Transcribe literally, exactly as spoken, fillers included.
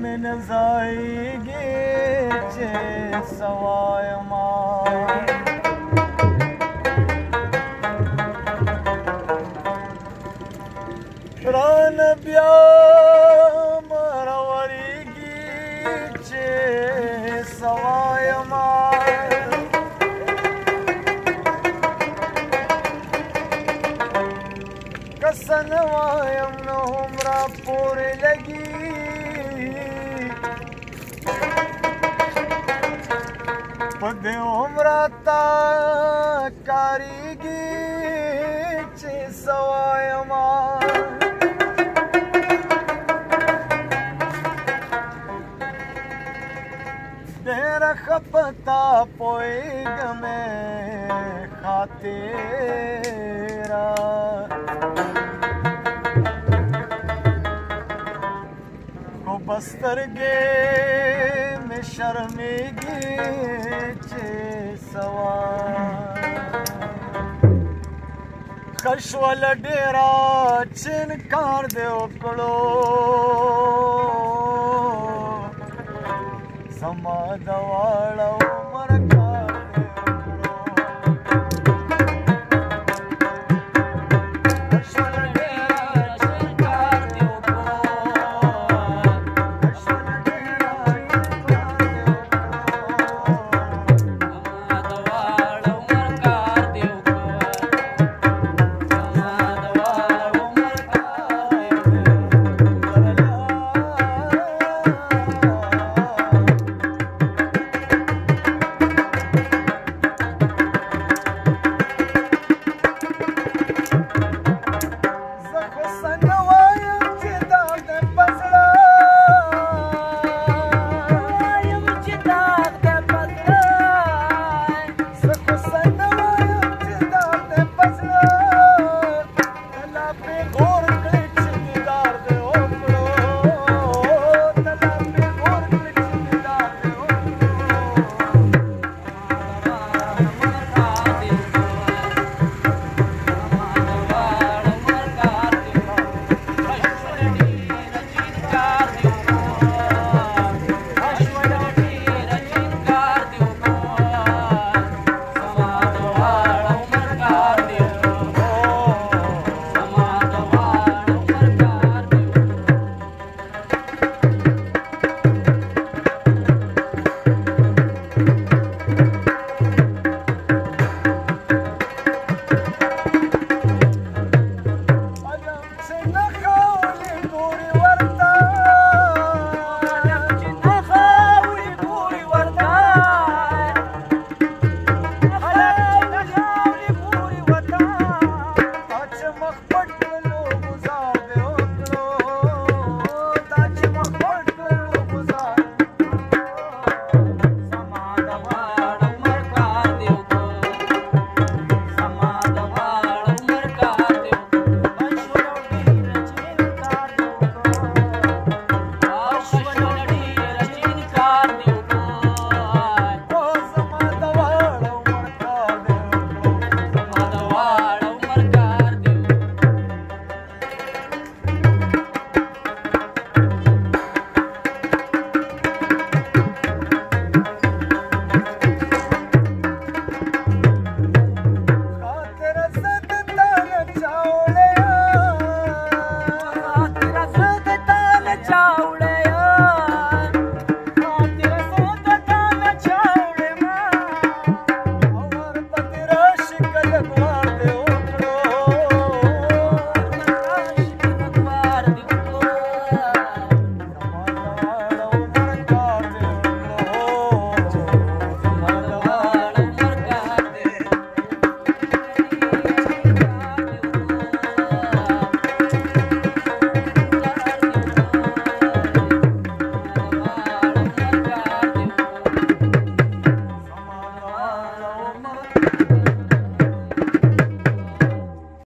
مې نه ځایږي چې څه وایمه رانه بیا مه راورېږي چې څه وایمه که څه نه وایم نو هم راپورې لګي په دې هم راته کارېږي چې څه وایمه ډېره ښه په تا پوهېږمه ښه تېره خو په سترګې مې شرمېږي چې څه وایم ښه شوله ډېره چې انکار دې وکړو زما د واړو